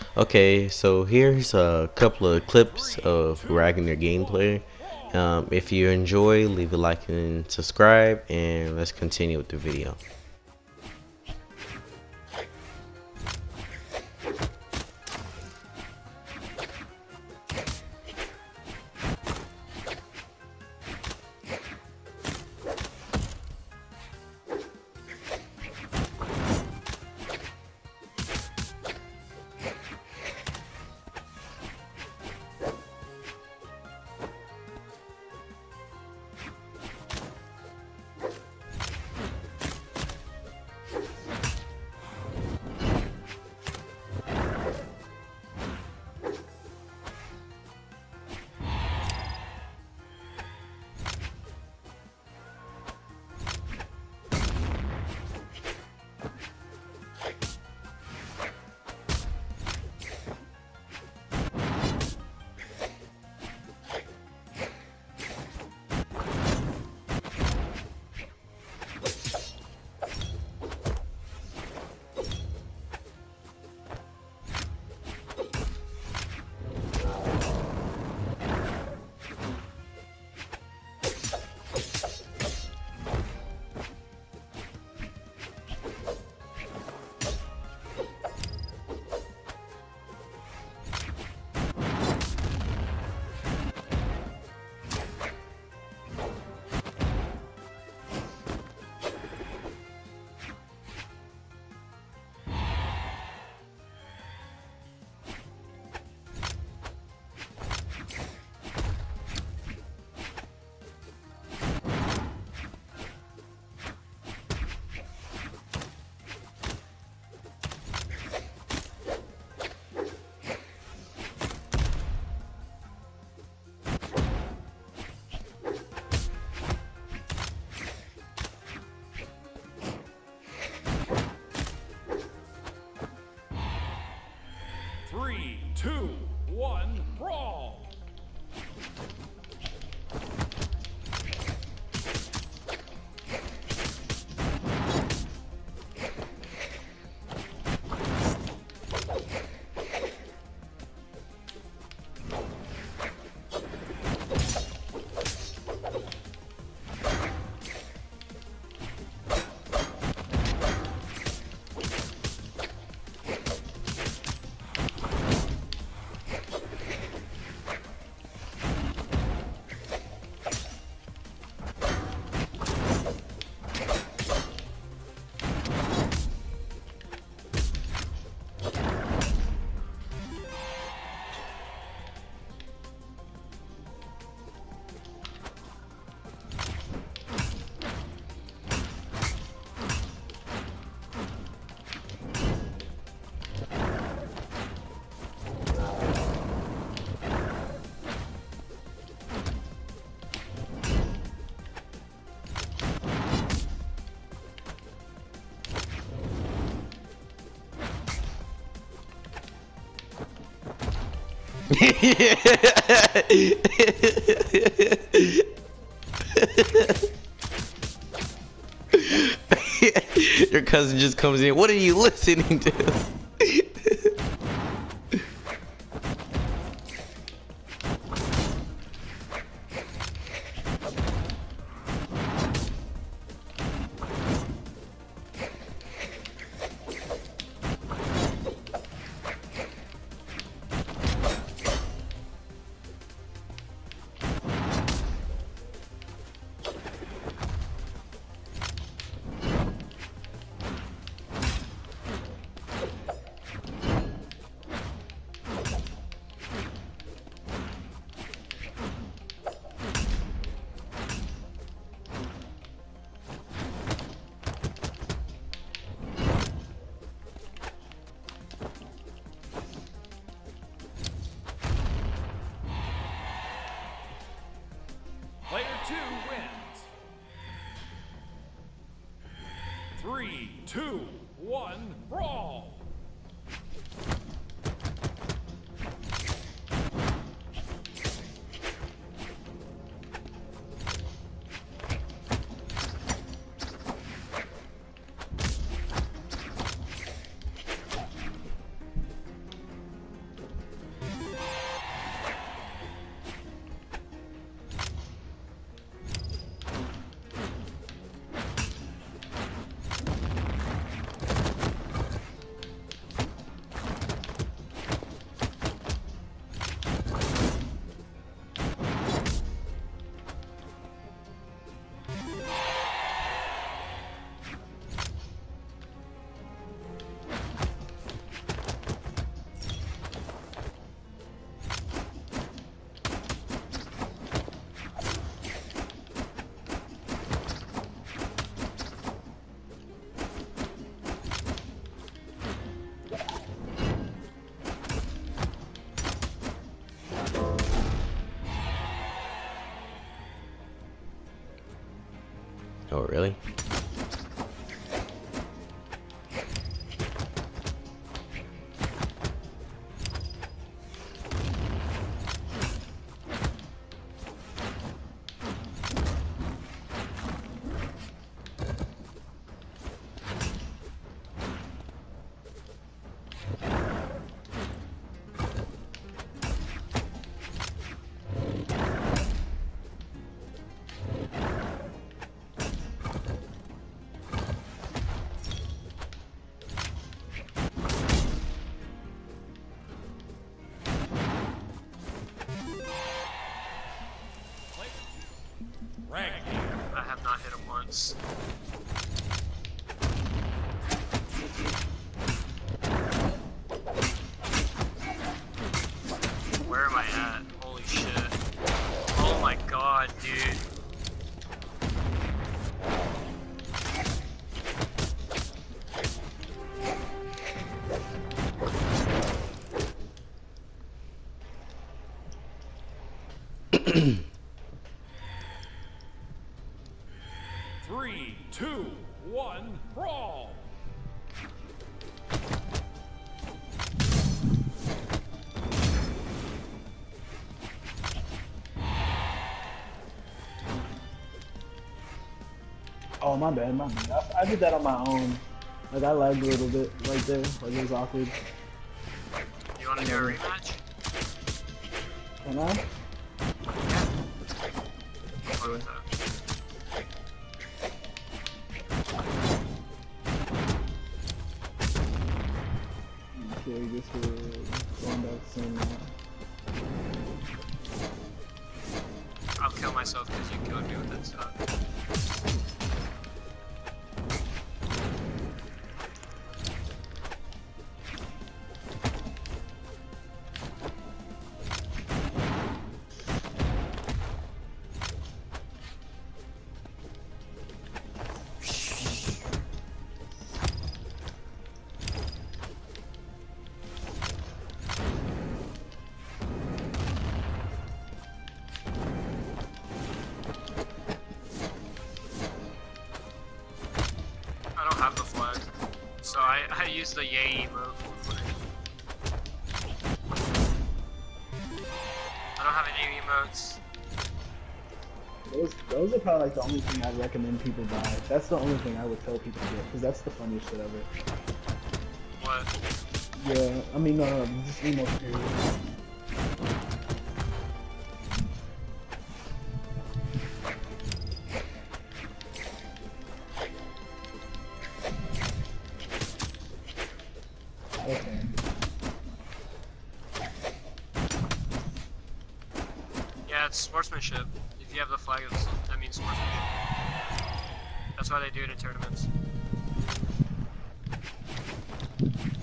Okay, so here's a couple of clips of Ragnar gameplay. If you enjoy, leave a like and subscribe, and let's continue with the video. Three, two, one, brawl! Your cousin just comes in. What are you listening to? Player two wins. Three, two, one, brawl! Oh, really? Rank. I have not hit him once. Where am I at? Holy shit. Oh my god, dude. Three, two, one, brawl. Oh, my bad, my bad. I did that on my own. Like, I lagged a little bit right there. Like, it was awkward. You wanna do a rematch? Can I? What was that? Okay, I guess we're going back to same now. I'll kill myself because you killed me with that stuff. I don't have the flag, so I use the yay emote. I don't have any emotes. Those are probably like the only thing I'd recommend people buy. That's the only thing I would tell people to get, because that's the funniest shit ever. What? Yeah, I mean, just emo period. Okay. Yeah, it's sportsmanship. If you have the flag, that means sportsmanship. That's why they do it in tournaments.